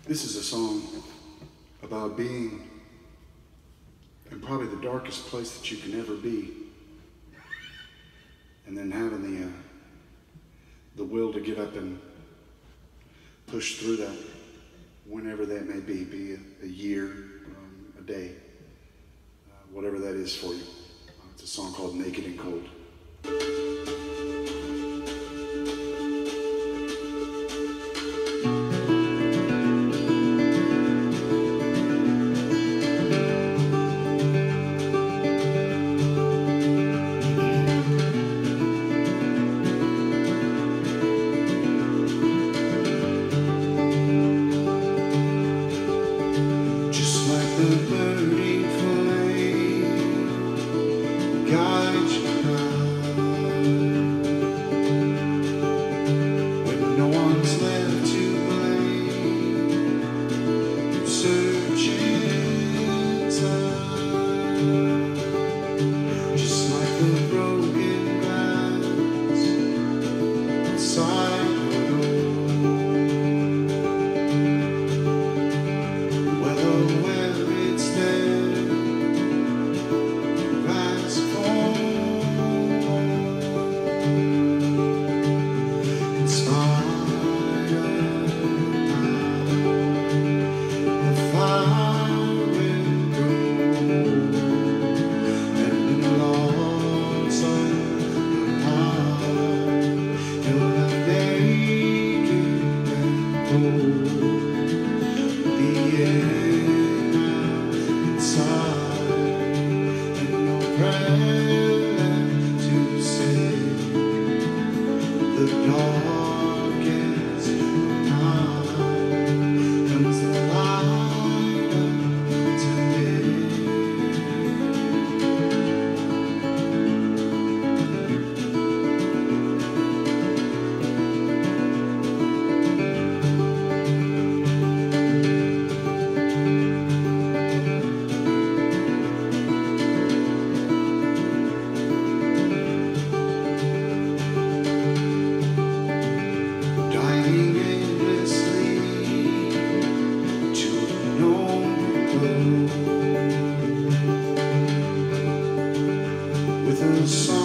This is a song about being in probably the darkest place that you can ever be, and then having the will to get up and push through that, whenever that may be a year, a day, whatever that is for you. It's a song called Naked and Cold. The burning flame guides you when no one's left to blame. You search inside, just like the broken glass inside your door. With a song